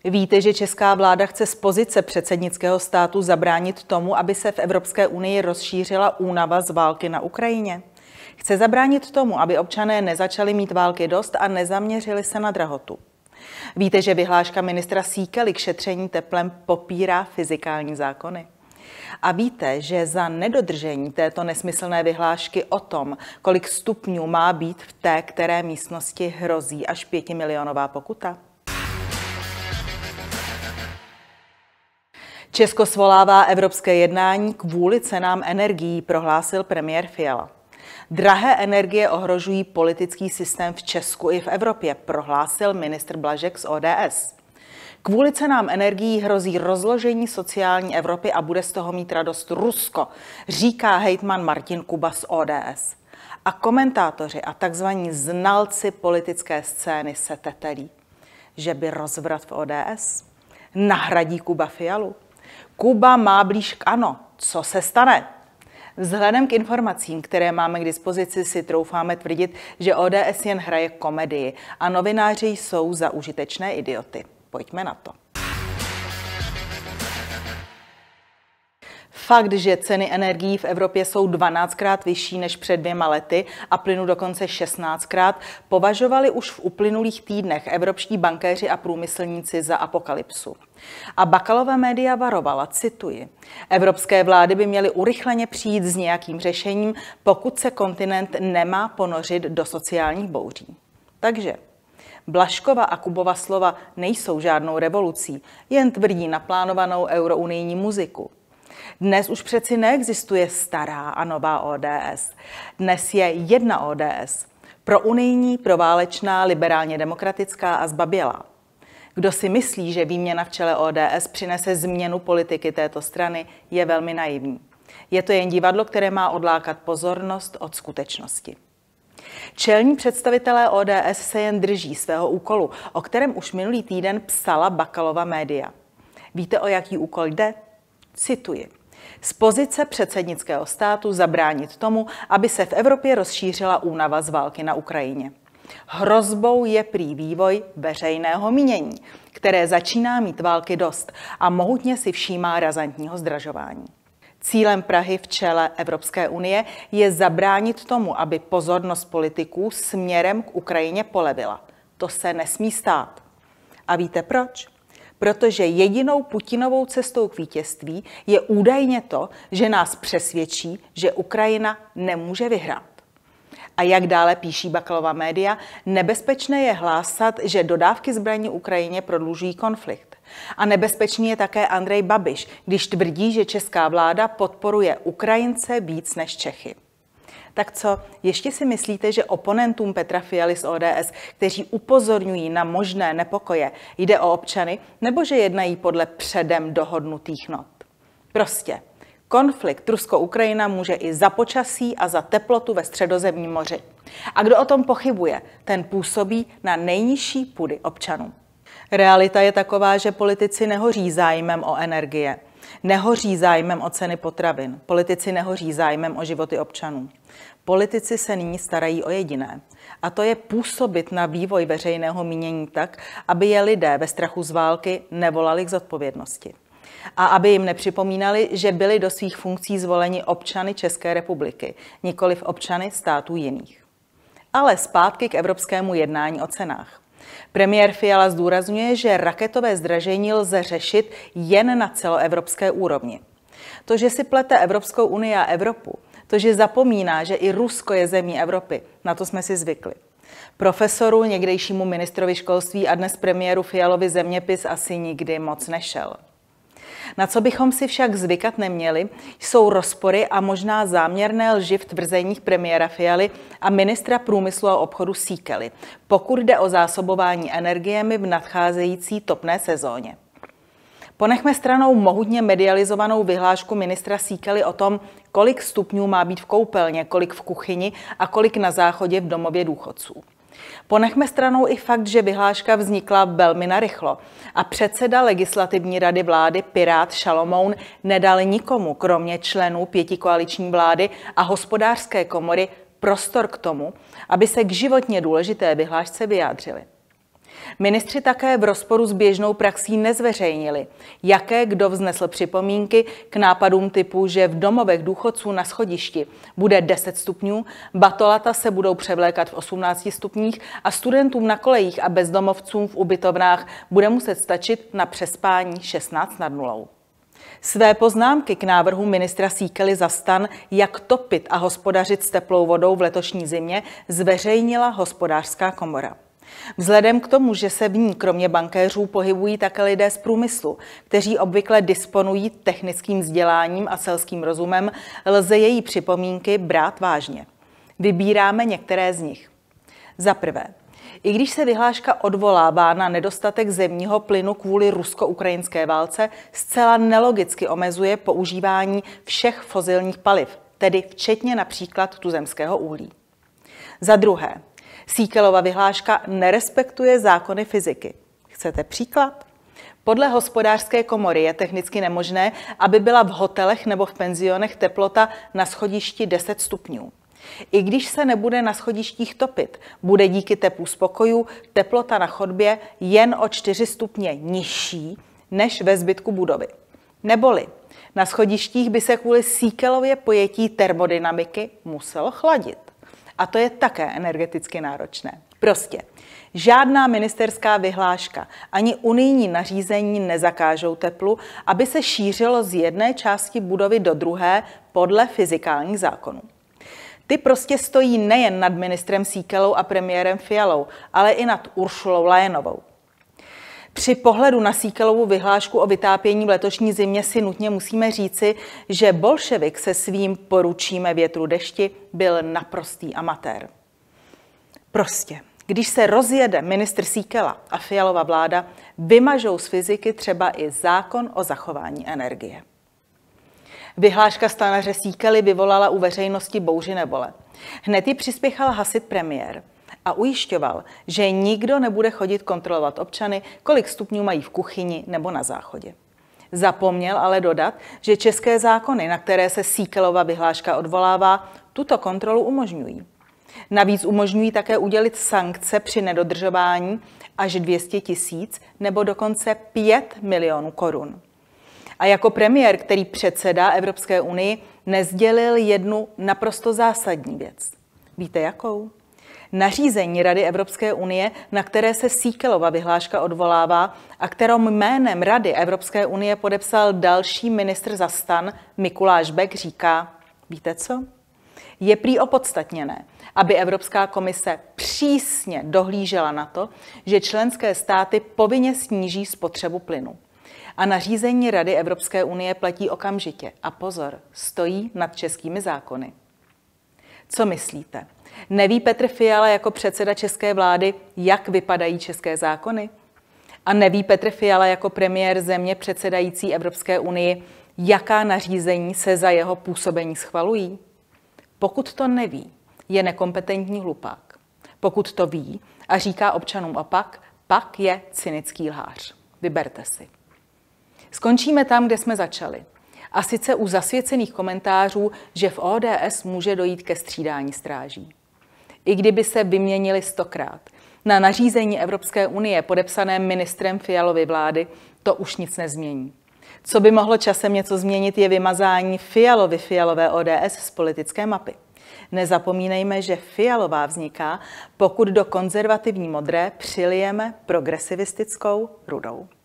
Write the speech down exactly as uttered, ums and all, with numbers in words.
Víte, že česká vláda chce z pozice předsednického státu zabránit tomu, aby se v Evropské unii rozšířila únava z války na Ukrajině? Chce zabránit tomu, aby občané nezačali mít války dost a nezaměřili se na drahotu. Víte, že vyhláška ministra Síkely k šetření teplem popírá fyzikální zákony? A víte, že za nedodržení této nesmyslné vyhlášky o tom, kolik stupňů má být v té které místnosti, hrozí až pětimilionová pokuta? Česko svolává evropské jednání kvůli cenám energií, prohlásil premiér Fiala. Drahé energie ohrožují politický systém v Česku i v Evropě, prohlásil ministr Blažek z O D S. Kvůli cenám energií hrozí rozložení sociální Evropy a bude z toho mít radost Rusko, říká hejtman Martin Kuba z O D S. A komentátoři a takzvaní znalci politické scény se tetelí, že by rozvrat v O D S nahradí Kuba Fialu. Kuba má blíž k ANO. Co se stane? Vzhledem k informacím, které máme k dispozici, si troufáme tvrdit, že O D S jen hraje komedii a novináři jsou za užitečné idioty. Pojďme na to. Fakt, že ceny energií v Evropě jsou dvanáctkrát vyšší než před dvěma lety a plynu dokonce šestnáctkrát, považovali už v uplynulých týdnech evropští bankéři a průmyslníci za apokalypsu. A Bakalova média varovala, cituji, evropské vlády by měly urychleně přijít s nějakým řešením, pokud se kontinent nemá ponořit do sociálních bouří. Takže Blažkova a Kubova slova nejsou žádnou revolucí, jen tvrdí naplánovanou eurounijní muziku. Dnes už přeci neexistuje stará a nová O D S. Dnes je jedna O D S. Pro unijní, proválečná, liberálně demokratická a zbabělá. Kdo si myslí, že výměna v čele O D S přinese změnu politiky této strany, je velmi naivní. Je to jen divadlo, které má odlákat pozornost od skutečnosti. Čelní představitelé O D S se jen drží svého úkolu, o kterém už minulý týden psala Bakalova média. Víte, o jaký úkol jde? Cituji. Z pozice předsednického státu zabránit tomu, aby se v Evropě rozšířila únava z války na Ukrajině. Hrozbou je prý vývoj veřejného mínění, které začíná mít války dost a mohutně si všímá razantního zdražování. Cílem Prahy v čele Evropské unie je zabránit tomu, aby pozornost politiků směrem k Ukrajině polevila. To se nesmí stát. A víte proč? Protože jedinou Putinovou cestou k vítězství je údajně to, že nás přesvědčí, že Ukrajina nemůže vyhrát. A jak dále píší Bakalova média, nebezpečné je hlásat, že dodávky zbraní Ukrajině prodlužují konflikt. A nebezpečný je také Andrej Babiš, když tvrdí, že česká vláda podporuje Ukrajince víc než Čechy. Tak co, ještě si myslíte, že oponentům Petra Fialy z O D S, kteří upozorňují na možné nepokoje, jde o občany, nebo že jednají podle předem dohodnutých not? Prostě konflikt Rusko-Ukrajina může i za počasí a za teplotu ve Středozemním moři. A kdo o tom pochybuje, ten působí na nejnižší půdy občanů. Realita je taková, že politici nehoří zájmem o energie, nehoří zájmem o ceny potravin, politici nehoří zájmem o životy občanů. Politici se nyní starají o jediné, a to je působit na vývoj veřejného mínění tak, aby je lidé ve strachu z války nevolali k zodpovědnosti. A aby jim nepřipomínali, že byli do svých funkcí zvoleni občany České republiky, nikoliv občany států jiných. Ale zpátky k evropskému jednání o cenách. Premiér Fiala zdůrazňuje, že raketové zdražení lze řešit jen na celoevropské úrovni. To, že si plete Evropskou unii a Evropu, to, že zapomíná, že i Rusko je zemí Evropy, na to jsme si zvykli. Profesoru, někdejšímu ministrovi školství a dnes premiéru Fialovi zeměpis asi nikdy moc nešel. Na co bychom si však zvykat neměli, jsou rozpory a možná záměrné lži v tvrzeních premiéra Fialy a ministra průmyslu a obchodu Síkely, pokud jde o zásobování energiemi v nadcházející topné sezóně. Ponechme stranou mohutně medializovanou vyhlášku ministra Síkely o tom, kolik stupňů má být v koupelně, kolik v kuchyni a kolik na záchodě v domově důchodců. Ponechme stranou i fakt, že vyhláška vznikla velmi narychlo a předseda legislativní rady vlády Pirát Šalomoun nedal nikomu, kromě členů pětikoaliční vlády a hospodářské komory, prostor k tomu, aby se k životně důležité vyhlášce vyjádřili. Ministři také v rozporu s běžnou praxí nezveřejnili, jaké kdo vznesl připomínky k nápadům typu, že v domovech důchodců na schodišti bude deset stupňů, batolata se budou převlékat v osmnácti stupních a studentům na kolejích a bezdomovcům v ubytovnách bude muset stačit na přespání šestnáct nad nulou. Své poznámky k návrhu ministra Síkely za STAN, jak topit a hospodařit s teplou vodou v letošní zimě, zveřejnila Hospodářská komora. Vzhledem k tomu, že se v ní kromě bankéřů pohybují také lidé z průmyslu, kteří obvykle disponují technickým vzděláním a selským rozumem, lze její připomínky brát vážně. Vybíráme některé z nich. Za prvé, i když se vyhláška odvolává na nedostatek zemního plynu kvůli rusko-ukrajinské válce, zcela nelogicky omezuje používání všech fosilních paliv, tedy včetně například tuzemského uhlí. Za druhé, Síkelova vyhláška nerespektuje zákony fyziky. Chcete příklad? Podle Hospodářské komory je technicky nemožné, aby byla v hotelech nebo v penzionech teplota na schodišti deset stupňů. I když se nebude na schodištích topit, bude díky teplu z pokojů teplota na chodbě jen o čtyři stupně nižší než ve zbytku budovy. Neboli na schodištích by se kvůli Síkelově pojetí termodynamiky muselo chladit. A to je také energeticky náročné. Prostě žádná ministerská vyhláška ani unijní nařízení nezakážou teplu, aby se šířilo z jedné části budovy do druhé podle fyzikálních zákonů. Ty prostě stojí nejen nad ministrem Síkelou a premiérem Fialou, ale i nad Uršulou Leyenovou. Při pohledu na Síkelovu vyhlášku o vytápění v letošní zimě si nutně musíme říci, že bolševik se svým poručíme větru dešti byl naprostý amatér. Prostě, když se rozjede ministr Síkela a Fialova vláda, vymažou z fyziky třeba i zákon o zachování energie. Vyhláška stanaře Síkely vyvolala u veřejnosti bouři nebole. Hned ji přispěchal hasit premiér a ujišťoval, že nikdo nebude chodit kontrolovat občany, kolik stupňů mají v kuchyni nebo na záchodě. Zapomněl ale dodat, že české zákony, na které se Síkelova vyhláška odvolává, tuto kontrolu umožňují. Navíc umožňují také udělit sankce při nedodržování až dvě stě tisíc nebo dokonce pět milionů korun. A jako premiér, který předsedá Evropské unii, nezdělil jednu naprosto zásadní věc. Víte jakou? Nařízení Rady Evropské unie, na které se Síkelova vyhláška odvolává a kterou jménem Rady Evropské unie podepsal další ministr za STAN Mikuláš Bek, říká, víte co? Je prý opodstatněné, aby Evropská komise přísně dohlížela na to, že členské státy povinně sníží spotřebu plynu. A nařízení Rady Evropské unie platí okamžitě. A pozor, stojí nad českými zákony. Co myslíte? Neví Petr Fiala jako předseda české vlády, jak vypadají české zákony? A neví Petr Fiala jako premiér země předsedající Evropské unii, jaká nařízení se za jeho působení schvalují? Pokud to neví, je nekompetentní hlupák. Pokud to ví a říká občanům opak, pak je cynický lhář. Vyberte si. Skončíme tam, kde jsme začali. A sice u zasvěcených komentářů, že v O D S může dojít ke střídání stráží. I kdyby se vyměnili stokrát. Na nařízení Evropské unie podepsaném ministrem Fialovy vlády to už nic nezmění. Co by mohlo časem něco změnit, je vymazání Fialovy Fialové O D S z politické mapy. Nezapomínejme, že Fialová vzniká, pokud do konzervativní modré přilijeme progresivistickou rudou.